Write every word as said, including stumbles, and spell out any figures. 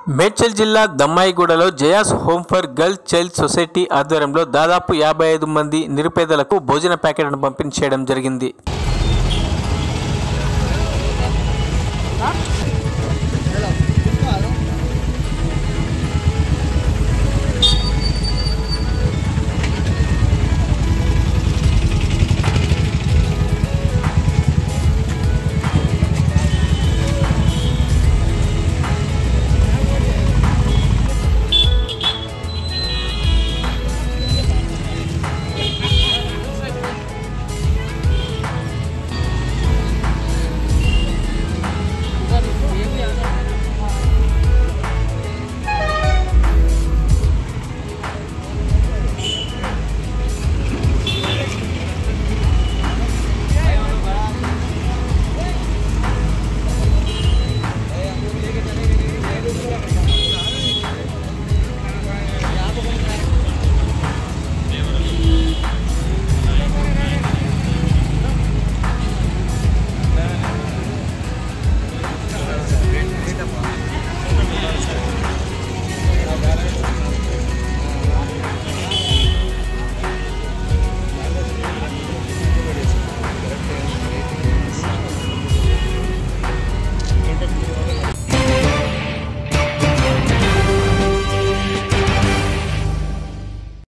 మేడ్చల్ జిల్లా దమ్మాయిగూడలో Jaya's home for girl child society ఆధ్వర్యంలో దాదాపు యాభై ఐదు మంది నిరుపేదలకు భోజన ప్యాకెట్లను పంపిణీ చేయడం జరిగింది।